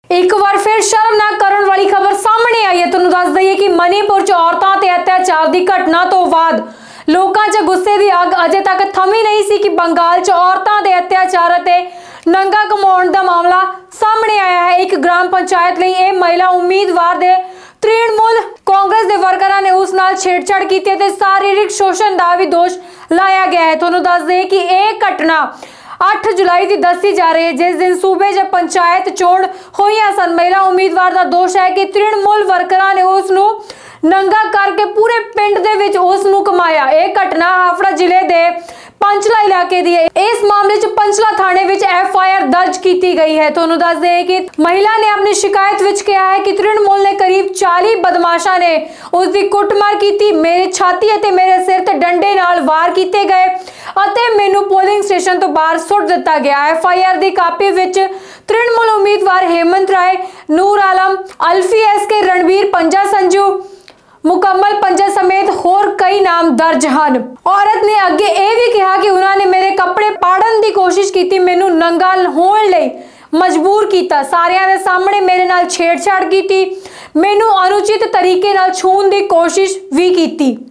एक बार फिर शर्मनाक करने वाली खबर सामने आई है। ਤੁਹਾਨੂੰ ਦੱਸ ਦਈਏ ਕਿ ਮਨੀਪੁਰ 'ਚ ਔਰਤਾਂ ਤੇ ਅਤਿਆਚਾਰ ਦੀ ਘਟਨਾ ਤੋਂ ਬਾਅਦ ਲੋਕਾਂ 'ਚ ਗੁੱਸੇ ਦੀ ਅੱਗ ਅਜੇ ਤੱਕ ਥਮੀ ਨਹੀਂ ਸੀ ਕਿ ਬੰਗਾਲ 'ਚ ਔਰਤਾਂ ਦੇ ਅਤਿਆਚਾਰ ਅਤੇ ਨੰਗਾ ਘੁਮਾਉਣ ਦਾ ਮਾਮਲਾ ਸਾਹਮਣੇ ਆਇਆ ਹੈ। ਇੱਕ ਗ੍ਰਾਮ ਪੰਚਾਇਤ ਲਈ ਇਹ ਮਹਿਲਾ ਉਮੀਦਵਾਰ ਦੇ तृणमूल कांग्रेस के वर्करां ने उस नाल छेड़छाड़ की ते शारीरिक शोषण का भी दोष लाया गया है। तुहानूं दस दें कि यह घटना 8 जुलाई की दसी जा रही है, जिस दिन सूबे च पंचायत चोण हुई सन। महिला उम्मीदवार का दोष है कि तृणमूल वर्करां ने उसनूं नंगा करके पूरे पिंड दे विच उसनूं घुमाया। यह घटना हाफड़ा जिले के पंचला इलाके दी है। इस मामले च पंचला थाने विच FIR दर्ज की गई है। तुहानूं दस दें कि महिला ने अपनी शिकायत विच कहा है कि तृणमूल ने करीब 40 बदमाशा ने उसकी कुटमार की, मेरे छाती अते मेरे सिर ते डंडे नाल वार किए गए अते मैनू पोलिंग स्टेशन तो बाहर सुट दिता गया। FIR दी कापी विच तृणमूल उम्मीदवार हेमंत राय, नूर आलम, अल्फी SK, रणबीर पंजा, संजू मुकम्मल पंजा समेत होर कई नाम दर्ज हैं। औरत ने अगे यह भी कहा कि उन्होंने मेरे कपड़े पाड़न की कोशिश की, मैनू नंगा होने लई मजबूर किया, सारिਆਂ ਦੇ सामने मेरे नाल छेड़छाड़ की, मैनू अनुचित तरीके नाल छूण की कोशिश भी की।